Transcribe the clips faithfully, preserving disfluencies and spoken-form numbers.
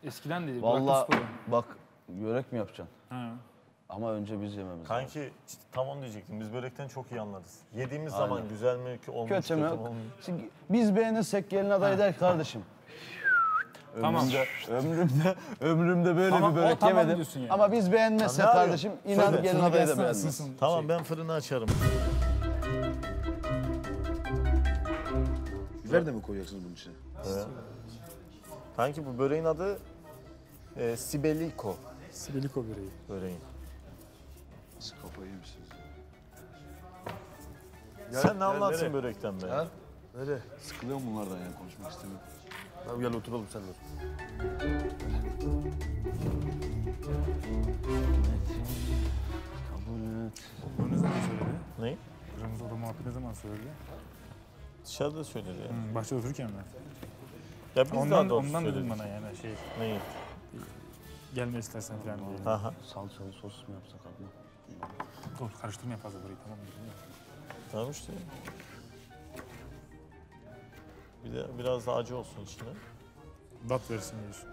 Eskiden dedi. Vallahi bak börek mi yapacaksın? Ha. Ama önce biz yememiz Kanki lazım. işte tam onu diyecektim. Biz börekten çok iyi anlarız. Yediğimiz Aynen. zaman güzel mi ki olmuş, Kötü mü? olmuş. Şimdi biz beğenirsek gelin adayı der kardeşim. Tamam. Ömrümde, ömrümde, ömrümde böyle Tamam, bir o börek tamam yemedim. diyorsun yani. Ama biz beğenmezsek Tamam, ne kardeşim inan Söyle. gelin Fırını adayı da gelsin, beğenmez. ısınsın. Tamam Şey. ben fırını açarım. Biber de mi koyacaksınız bunun içine? Evet. Kanki bu böreğin adı e, Sibeliko Sibeliko böreği. böreğin. Nasıl kafayı yemişsiniz? Sen ne anlatsın börekten be? Ha? Öyle. Sıkılıyorum bunlardan yani konuşmak istemiyorum. Abi gel oturalım sen de. Kabul et. Bunu ne zaman söyledi? Ne? Kırmızı oda muhabbeti ne zaman söyledi? Dışarıda söyledi ya. Hı, bahçede otururken mi? Ya biz Ondan, daha doğrusu ondan söyledik. dedim bana yani şey, Neyi? gelme istersen falan diye. Aha. Salçalı sos mu yapsak abla? Dur karıştırmaya fazla burayı tamam mı? Tamam işte. Bir de biraz da acı olsun içine. Dat versin diyorsun.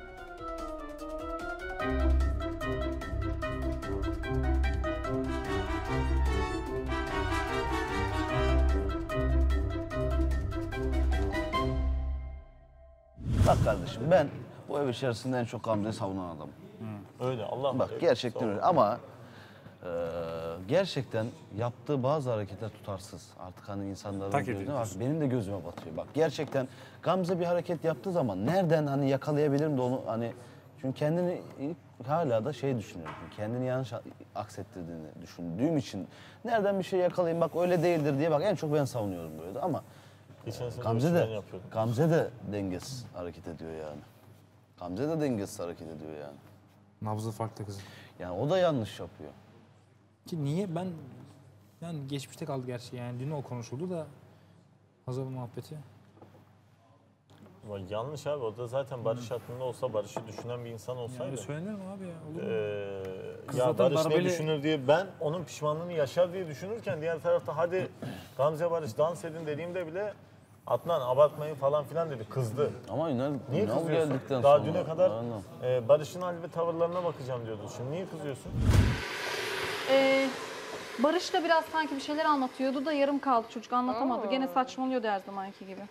Bak kardeşim ben bu ev içerisinde en çok Gamze'yi savunan adamım. Öyle Allah Bak gerçekten öyle ama e, gerçekten yaptığı bazı hareketler tutarsız. Artık hani insanların Tak gözüne ediyorsun. bak benim de gözüme batıyor. Bak gerçekten Gamze bir hareket yaptığı zaman nereden hani yakalayabilirim de onu hani çünkü kendini hala da şey düşünüyorum. Kendini yanlış aksettirdiğini düşündüğüm için nereden bir şey yakalayayım bak öyle değildir diye bak en çok ben savunuyorum böyle de ama Geçen sene Gamze Gamze de yapıyordum. Gamze de dengesiz hareket ediyor yani. Gamze de dengesiz hareket ediyor yani. Nabzı farklı kızım. Yani o da yanlış yapıyor. Ki niye ben yani geçmişte kaldı gerçi yani dün o konuşuldu da Hazal muhabbeti. Ama yanlış abi o da zaten Barış hakkında olsa Barış'ı düşünen bir insan Yani olsaydı. söylenir mi abi ya? Olur mu? Ee, Kız ya zaten Barış darbeli- ne düşünür diye ben onun pişmanlığını yaşar diye düşünürken diğer tarafta hadi Gamze Barış dans edin dediğimde bile Adnan abartmayın falan filan dedi kızdı. Ama Ünal, Niye Ünal kızıyorsun? geldikten Daha sonra. düne kadar Aynen. e, Barış'ın hal ve tavırlarına bakacağım diyordu. Şimdi niye kızıyorsun? Ee, Barış da biraz sanki bir şeyler anlatıyordu da yarım kaldı çocuk anlatamadı. Gene saçmalıyordu her zamanki gibi.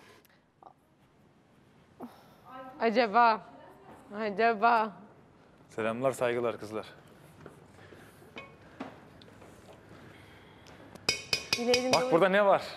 Acaba, acaba. Selamlar, saygılar kızlar. Yine elimde Bak burada ne var?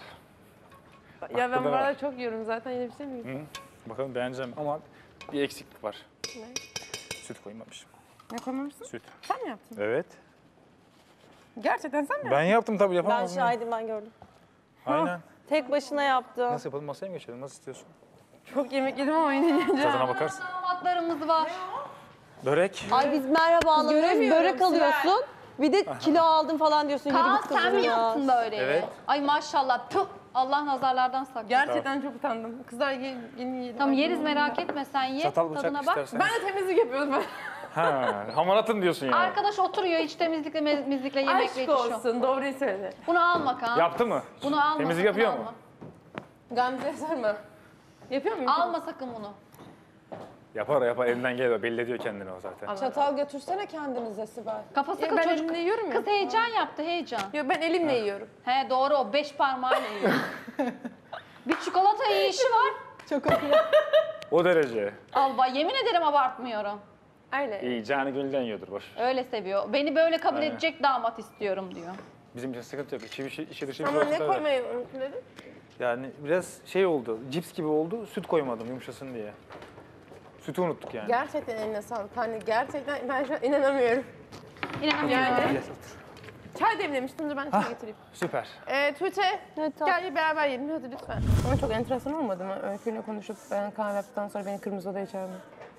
Ya ben burada bu arada var. çok yiyorum zaten yine bir şey mi? Hı? Bakalım beğeneceğim ama bir eksiklik var. Ne? Süt koymamışım. Ne koymamışsın? Süt. Sen mi yaptın? Evet. Gerçekten sen mi Ben yaptım tabii Ben yapamaz mıyım? şahidim, ben gördüm. Aynen. Tek başına yaptı. Nasıl yapalım? Masaya mı geçelim? Nasıl istiyorsun? Çok yemek yedim ama yine yiyeceğim. Tadına bakarsın. Damatlarımız var. Börek. Ay biz merhaba anlamıyoruz, Göremiyorum börek Sibel. alıyorsun. Bir de kilo aldım falan diyorsun. Yürü Kaan git sen kızım mi ya. yaptın böyle? Evet. Ay maşallah. Puh. Allah nazarlardan saklasın. Gerçekten çok utandım. Kızlar ye- yeni yedim. Tamam Ay, yeriz bilmiyorum. merak etme sen ye. Çatal bıçak Tadına bak. istersen. Ben de temizlik yapıyordum ben. Ha, hamaratım diyorsun yani. Arkadaş oturuyor hiç temizlikle mezlikle yemekle Aşk yetişiyor. olsun, doğruyu söyle. Bunu alma Kaan. Yaptı mı? Bunu alma. Temizlik sakın yapıyor mu? alma. Gamze'ye sorma. Yapıyor muyum? Alma sakın bunu. Yapar yapar elinden geliyor. Belli ediyor kendini o zaten. Çatal götürsene kendinize Sibel. Kafası Ya kıl ben çocuk. elimle yiyorum ya. Kız heyecan yaptı heyecan. Yok ben elimle yiyorum. He doğru o beş parmağıyla yiyor. Bir çikolata yiyişi var. O derece. Al bak yemin ederim abartmıyorum. Öyle. İyi canı gönülden yiyordur boş. Öyle seviyor. Beni böyle kabul Aynen. edecek damat istiyorum diyor. Bizim için sıkıntı yok. İçi, içi, içi dışı bir Ama olsa ne da- koymayı unuttum dedim. Yani biraz şey oldu. Cips gibi oldu. Süt koymadım yumuşasın diye. Sütü unuttuk yani. Gerçekten eline sağlık. Hani gerçekten ben şu an inanamıyorum. İnanamıyorum. Yani Gel otur. çay demlemiştim de ben çay getireyim. Süper. Ee, Tuğçe, Evet, tamam. gel beraber yiyelim hadi lütfen. Ama çok enteresan olmadı mı? Öyküyle konuşup ben kahve yaptıktan sonra beni kırmızı odaya çağırma.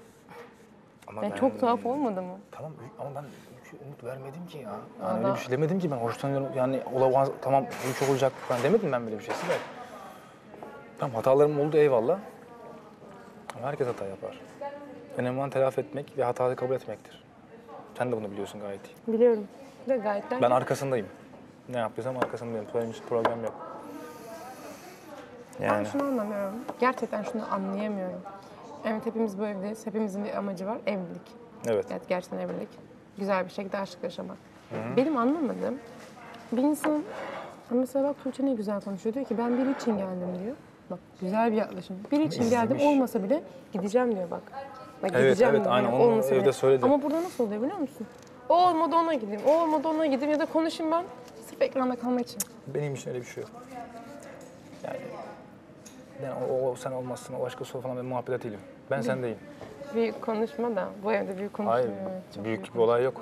Ama Yani çok tuhaf olmadı mı? Tamam ama ben bir şey umut vermedim ki ya. Yani öyle bir şey demedim ki ben hoşlanıyorum. Yani olamaz tamam bu çok olacak falan demedim ben böyle bir şey. Sibel. Tamam hatalarım oldu eyvallah. Ama herkes hata yapar. Önemli olan telafi etmek ve hatayı kabul etmektir. Sen de bunu biliyorsun gayet iyi. Biliyorum. De gayet de. Ben arkasındayım. Ne yaptıysam arkasındayım. Benim hiç problem yok. Ben Yani şunu anlamıyorum. Gerçekten şunu anlayamıyorum. Evet, hepimiz bu evdeyiz. Hepimizin bir amacı var. Evlilik. Evet. Evet, gerçekten evlilik. Güzel bir şekilde aşk yaşamak. Benim anlamadığım bir insan mesela bak Tuğçe ne güzel konuşuyor. Diyor ki ben biri için geldim diyor. Bak güzel bir yaklaşım. Biri için geldim olmasa bile gideceğim diyor bak. Bak Evet, gideceğim evet, diyor. aynen Yani onu olmasa evde bile. söyledi. Ama burada nasıl oluyor biliyor musun? O olmadı ona gideyim, o olmadı ona gideyim ya da konuşayım ben. Sırf ekranda kalmak için. Benim için öyle bir şey yok. Yani, yani o, o sen olmazsın, o başkası ol falan ben muhabbet değilim. Ben sendeyim. Büyük konuşma da bu evde büyük konuşma. Hayır, Evet, çok büyük bir olay yok.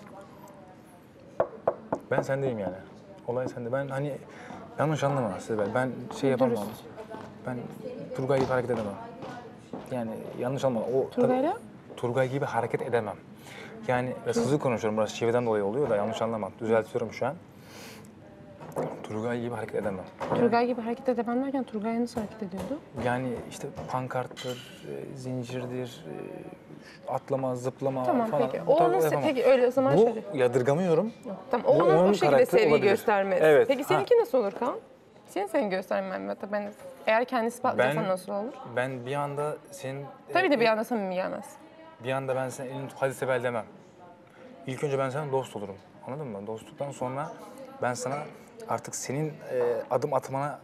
Ben sendeyim yani. Olay sende. Ben hani yanlış anlama Sibel. Ben şey yapamam. Ben Turgay gibi hareket edemem. Yani yanlış anlama. O Turgay'la? Turgay gibi hareket edemem. Yani biraz hızlı konuşuyorum. Biraz çevreden dolayı oluyor da yanlış anlama. Düzeltiyorum şu an. Turgay gibi hareket edemem. Turgay gibi hareket edemem derken Turgay nasıl hareket ediyordu? Yani işte pankarttır, e, zincirdir, e, atlama, zıplama Tamam falan. peki. Bu tarz O nasıl, yapamam. peki öyle o zaman Bu şöyle. yadırgamıyorum. Tamam bu o ona onun o şekilde karakteri sevgi olabilir. göstermez. Evet, Peki ha. seninki nasıl olur Kaan? Senin seni göstermen mi? Ben, eğer kendini ispatlarsan Ben- nasıl olur? Ben bir anda senin... Tabii de e, bir anda samimi gelmez. Bir anda ben senin elini tut, hadi Sibel demem. İlk önce ben senin dost olurum. Anladın mı? Dostluktan sonra ben sana artık senin e, adım atmana,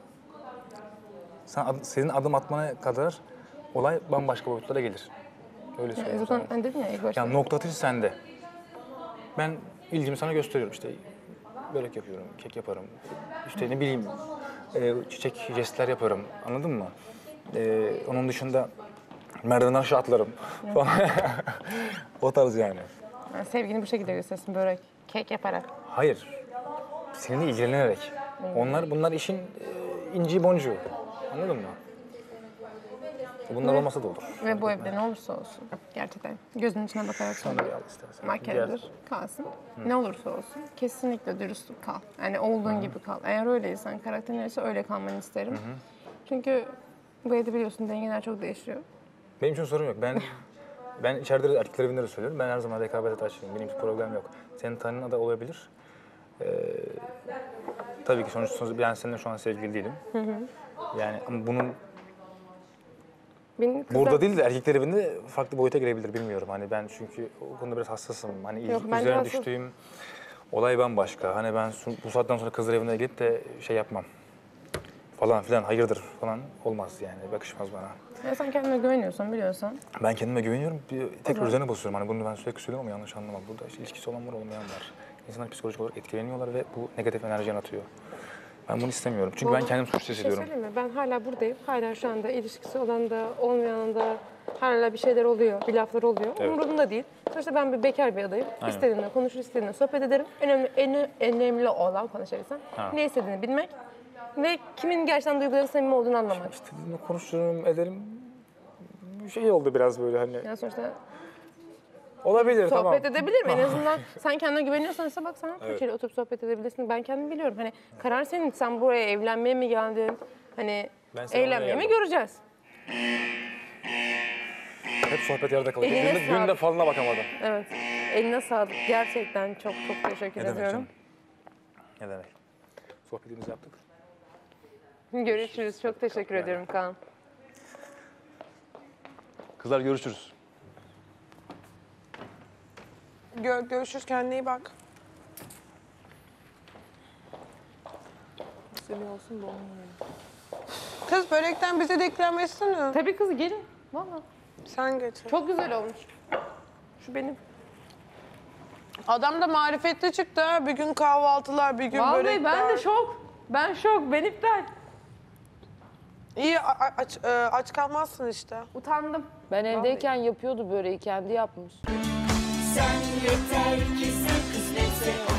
sen ad- senin adım atmana kadar olay bambaşka boyutlara gelir. Öyle Yani söyleyeyim zaten sana. hani dedin ya ilk başta. Yani nokta atışı sende. Ben ilgimi sana gösteriyorum işte. Börek yapıyorum, kek yaparım. İşte ne bileyim e, çiçek jestler yaparım. Anladın mı? E, onun dışında merdivenden aşağı atlarım falan. O tarz yani. Yani sevgini bu şekilde göstersin börek, kek yaparak. Hayır. Seninle ilgilenerek. Onlar bunlar işin e, inci boncuğu. Anladın mı? Bunlar olmasa da olur. Ve bu evde ne olursa olsun gerçekten gözünün içine bakarak Şunu söylüyorum. bir al istersen. Makyajdır, kalsın. Ne olursa olsun kesinlikle dürüstlük kal. Yani olduğun gibi kal. Eğer öyleysen, karakterin öyleyse öyle kalmanı isterim. Çünkü bu evde biliyorsun dengeler çok değişiyor. Benim için sorun yok. Ben ben içeride de erkekler evinde de söylüyorum. Ben her zaman rekabete açığım. Benim için problem yok. Senin tanrın da olabilir. Ee, tabii ki sonuçta ben seninle şu an sevgili değilim. Yani ama bunun Benim kızlar... burada değil de erkekler evinde farklı boyuta girebilir bilmiyorum. Hani ben çünkü o konuda biraz hassasım. Hani ilk Yok, ben de üzerine hassas- düştüğüm olay bambaşka. Hani ben su- bu saatten sonra kızlar evine gidip de şey yapmam. Falan filan hayırdır falan olmaz yani. Yakışmaz bana. Ya sen kendine güveniyorsan biliyorsan. Ben kendime güveniyorum. Bir tekrar üzerine basıyorum. Hani bunu ben sürekli söylüyorum ama yanlış anlama. Burada işte ilişkisi olan var, olmayan var. İnsanlar psikolojik olarak etkileniyorlar ve bu negatif enerji yaratıyor. Ben bunu istemiyorum. Çünkü ben kendim suçlu Bir şey hissediyorum. söyleyeyim mi? Ben hala buradayım. Hala şu anda ilişkisi olan da olmayan da hala bir şeyler oluyor, bir laflar oluyor. Evet. Umurumda değil. Sonuçta ben bir bekar bir adayım. Aynen. İstediğimle konuşur, istediğimle sohbet ederim. Önemli, en, önemli olan konuşabilsem Ha. ne istediğini bilmek ve kimin gerçekten duyguları samimi olduğunu anlamak. İstediğimle konuşurum, ederim. Bir şey oldu biraz böyle hani. Yani sonuçta Olabilir tamam. sohbet edebilirim. En azından sen kendine güveniyorsan ise bak sana Tuğçe'yle oturup sohbet edebilirsin. Ben kendim biliyorum. Hani karar senin. Sen buraya evlenmeye mi geldin? Hani Ben seni eğlenmeye almaya mi geldim. göreceğiz? Hep sohbet yarıda kalıyor. Eline Dün de, dün de sağlık. falına bakamadım. Evet. Eline sağlık. Gerçekten çok çok teşekkür Ne demek ediyorum. canım? Ne demek? Sohbetimizi yaptık. Görüşürüz. Çok teşekkür ediyorum Kaan. Kızlar görüşürüz. Gör, görüşürüz, kendine iyi bak. Seviyorsun da Kız börekten bize de ikram etsene. Tabii kız gelin. Vallahi. Sen geç. Çok güzel olmuş. Şu benim. Adam da marifetli çıktı ha. Bir gün kahvaltılar, bir gün Vallahi börekler. ben de şok. Ben şok. Ben iptal. İyi a- a- aç, e, aç kalmazsın işte. Utandım. Ben evdeyken yapıyordu böreği, kendi yapmış. Sen yeter ki sen kısmetse